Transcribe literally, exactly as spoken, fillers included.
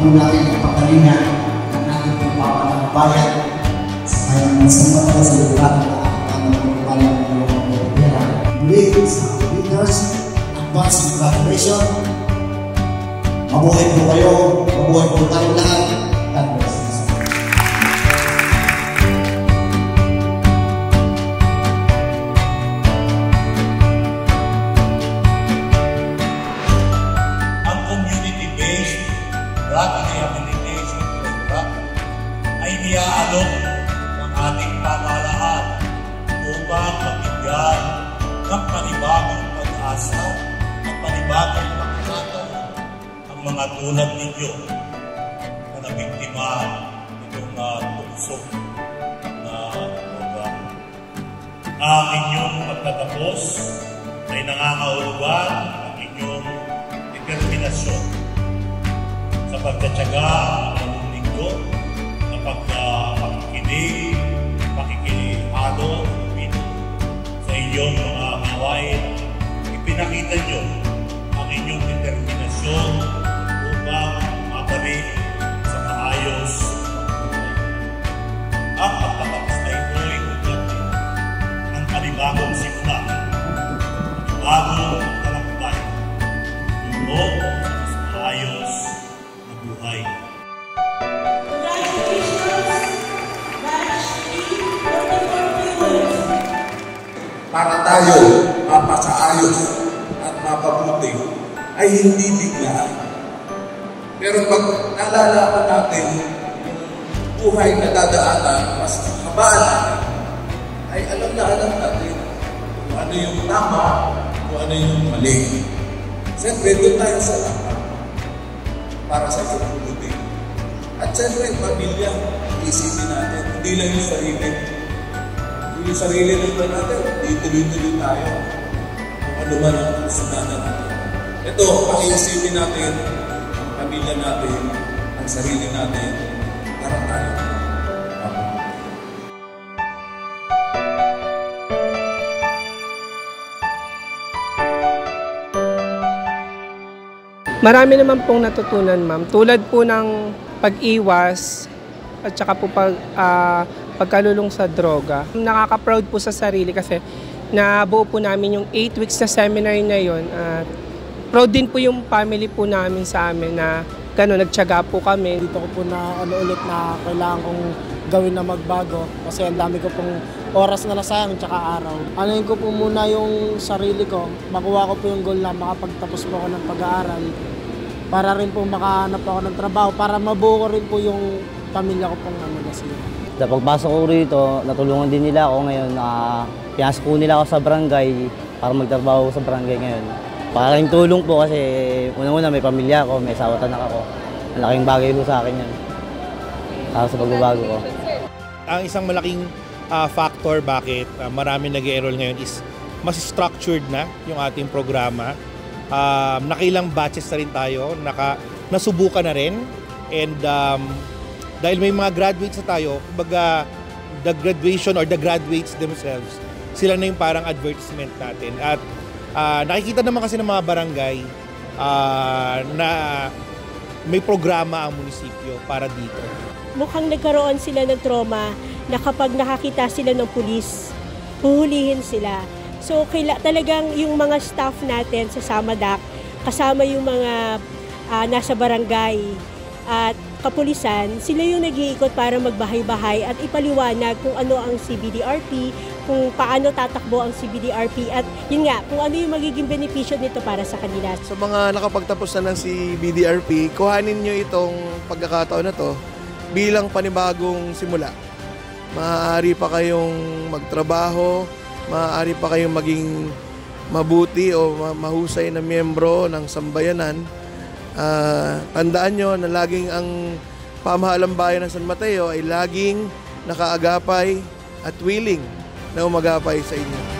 po natin ang pagkalinga ng ating pagpapalang bayan sa kanyang masama sa lugar na ang pagpapalang ng pagpapalang. Muli sa leaders, advanced graduation. Mabuhay po kayo, mabuhay po tayo lahat. God bless. Ang community-based drug rehabilitation program ay niaalok ng ating pamahalaan upang mabigyan ng panibagong pag-asa at panibagong pagkakataon ang mga tulad ninyo na nabiktima itong uh, tuksok na program. Ang inyong pagtatapos ay nangangahulugan ang inyong determinasyon sa pagtatyaga ng linggo na pagpakikinig, pakikihalo, sa inyong mga kawain. Ipinakita nyo ang inyong determinasyon upang mabalik sa maayos ang pagtatapos na ito'y ugat ang panibagong simula, panibagong talakbay, tulog sa mas maayos na buhay. Para tayo mapasaayos at mapabuti ay hindi biglaan. Pero pag naalala ko natin yung buhay na dadaanan, mas habaan natin, ay alam na alam natin kung ano yung tama, kung ano yung mali. Siyempre, doon tayo sa lahat para sa ikabubuti. At siyempre, pamilya, isipin natin, hindi lang yung sarili. Yung sarili nito natin, tuloy-tuloy tayo kung ano man ang kasalanan natin. Ito, pakiisipin natin ang pamilya natin, ang sarili natin, para tayo. Marami naman pong natutunan, ma'am. Tulad po ng pag-iwas at saka po pag, uh, pagkalulong sa droga. Nakaka-proud po sa sarili kasi nabuo po namin yung eight weeks na seminar na yun. At proud din po yung family po namin sa amin na gano'n, nagtiyaga po kami. Dito ko po na ano ulit na kailangan kong gawin na magbago kasi ang dami ko pong oras na nasayang tsaka araw. Anayin ko po muna yung sarili ko, makuha ko po yung goal na makapagtapos po ako ng pag-aaral para rin po makahanap ako ng trabaho, para mabuo ko rin po yung pamilya ko pong ano kasi. Sa pagpasok ko rito, natulungan din nila ako ngayon. Uh, pinasok ko nila ako sa barangay para magtrabaho sa barangay ngayon. Para yung tulong po kasi una-una may pamilya ako, may asawa at anak ako. Ang laking bagay po sa akin yan. Para sa pagbabago ko. Ang isang malaking uh, factor bakit uh, marami nag-e-enroll ngayon is mas structured na yung ating programa. Uh, nakailang batches na rin tayo, naka, nasubukan na rin. And um, dahil may mga graduates na tayo, kumbaga the graduation or the graduates themselves, sila na yung parang advertisement natin. At uh, nakikita naman kasi ng mga barangay uh, na may programa ang munisipyo para dito. Mukhang nagkaroon sila ng trauma na kapag nakakita sila ng pulis, huhulihin sila. So kaila, talagang yung mga staff natin sa Samadak, kasama yung mga uh, nasa barangay at kapulisan, sila yung nag-iikot para magbahay-bahay at ipaliwanag kung ano ang C B D R P, kung paano tatakbo ang C B D R P at yun nga, kung ano yung magiging benepisyo nito para sa kanila. Sa mga nakapagtapos na ng C B D R P, kuhanin nyo itong pagkakataon na to bilang panibagong simula. Maaari pa kayong magtrabaho, maaari pa kayong maging mabuti o mahusay na miyembro ng sambayanan. Uh, tandaan nyo na laging ang pamahalang bayan ng San Mateo ay laging nakaagapay at willing na umagapay sa inyo.